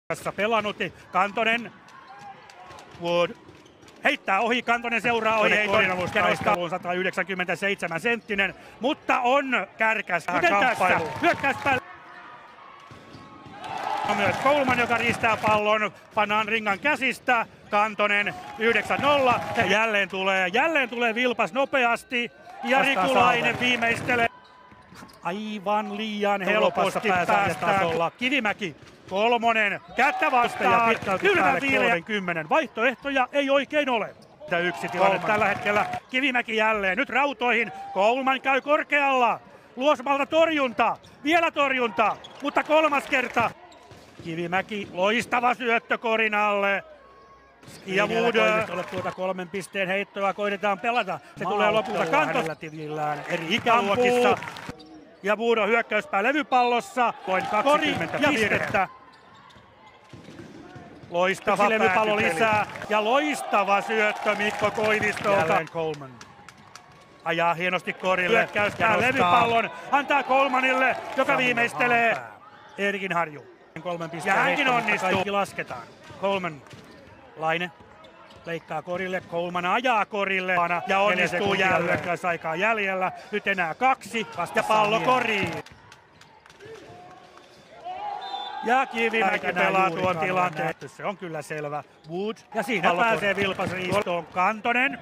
tässä pelannut. Kantonen, Wood heittää ohi, Kantonen seuraa ohi, Heiton kerrostaluun 197 senttinen, mutta on kärkäs. Kuten tässä, hyökkäyspäällä. On myös Coleman, joka riistää pallon, pannaan ringan käsistä. Kantonen 9-0 ja jälleen tulee vilpas nopeasti ja Rikulainen viimeistelee. Aivan liian helposti päästään. Kivimäki, kolmonen, kättä vastaan, kylmä 50. Vaihtoehtoja ei oikein ole. Yksi tilanne tällä hetkellä. Kivimäki jälleen, nyt rautoihin. Coleman käy korkealla. Luosmalta torjunta, vielä torjunta, mutta kolmas kerta. Kivimäki, loistava syöttö korin alle. Ja Wood tuota 3 pisteen heittoa koitetaan pelata. Se tulee lopulta kantosta eri ikäluokissa. Ja Wood on hyökkäyspää levypallossa. Voin 20 pistettä. Loistava levypallo lisää. Ja loistava syöttö Mikko Koivistolta. Jälleen Coleman ajaa hienosti korille. Hyökkäyspää levypallon. Antaa Colemanille, joka viimeistelee. Eerikin Harju. 3 pisteen ja hänkin onnistuu. Kaikki lasketaan. Coleman. Laine leikkaa korille, Coleman ajaa korille ja onnistuu jälleen. Hyökkäysaikaa jäljellä, nyt enää 2 ja pallo koriin. Ja Kivimäki pelaa tuon tilanteen. Se on kyllä selvä. Wood ja siinä pallo pääsee vilpasriistoon. Kantonen.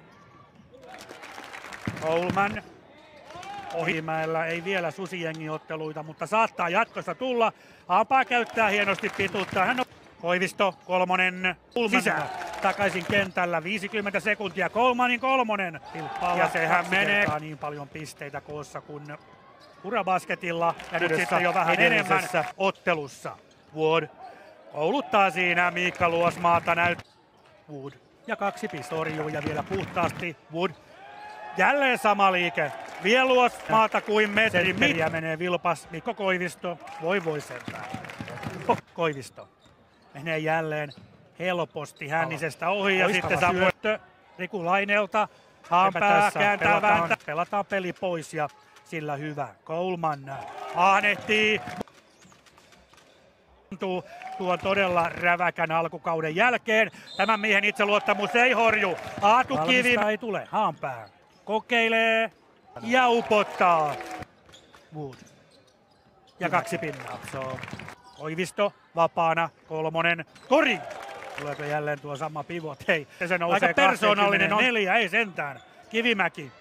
Coleman. Ohimäellä ei vielä susijengiotteluita, mutta saattaa jatkossa tulla. Haapaa käyttää hienosti pituutta. Hän on Koivisto, kolmonen, sisään, takaisin kentällä, 50 sekuntia, Colemanin kolmonen. Ja sehän menee niin paljon pisteitä koossa kuin Urabasketilla. Ja nyt sitten jo vähän enemmän ottelussa. Wood kouluttaa siinä Miikka Luosmaata Wood ja 2 pistorjuu ja vielä puhtaasti Wood. Jälleen sama liike. Vie Luosmaata kuin metri. Menee vilpas Mikko Koivisto. Voi sentään. Koivisto. Menee jälleen helposti Hännisestä ohi ja sitten saa syöttö Rikulainelta. Haanpää kääntää vääntää. Pelataan peli pois ja sillä hyvä. Coleman ahnehtii. Tuon todella räväkän alkukauden jälkeen. Tämän miehen itseluottamus ei horju. Aatu Kivi ei tule. Haanpää kokeilee ja upottaa. Wood. Ja 2 pinnaa. Koivisto vapaana, kolmonen, kori! Tuleeko jälleen tuo sama pivot? Hei, se nousee aika persoonallinen 4, ei sentään. Kivimäki.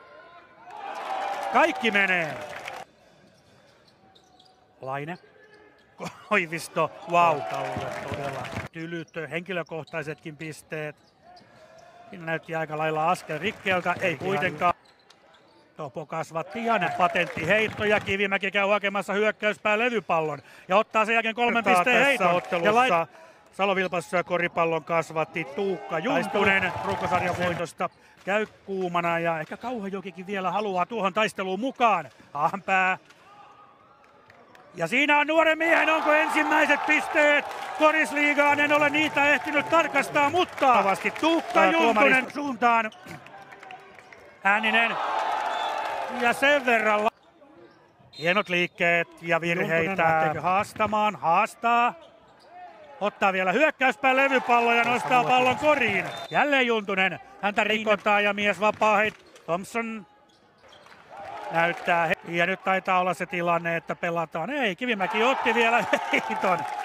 Kaikki menee. Laine. Koivisto, wow. Todella tylyt, henkilökohtaisetkin pisteet. Siinä näytti aika lailla askel rikkeeltä, ei kuitenkaan. Topo kasvatti ja patentti heitto ja Kivimäki käy hakemassa hyökkäyspää levypallon ja ottaa sen jälkeen 3 pisteen heiton. Ottelussa Salovilpas koripallon kasvatti Tuukka Juntunen runkosarjan voitosta. Käy kuumana ja ehkä Kauhajokikin vielä haluaa tuohon taisteluun mukaan. Haanpää. Ja siinä on nuoren miehen, onko ensimmäiset pisteet Korisliigaan, en ole niitä ehtinyt tarkastaa, mutta Tuukka Juntunen suuntaan. Hänninen. Ja sen verran hienot liikkeet ja virheitä. Haastamaan, haastaa. Ottaa vielä hyökkäyspää levypallo ja nostaa pallon koriin. Jälleen Juntunen. Häntä rikotaan ja mies vapaa Thompson näyttää. Ja nyt taitaa olla se tilanne, että pelataan. Ei, Kivimäki otti vielä heiton.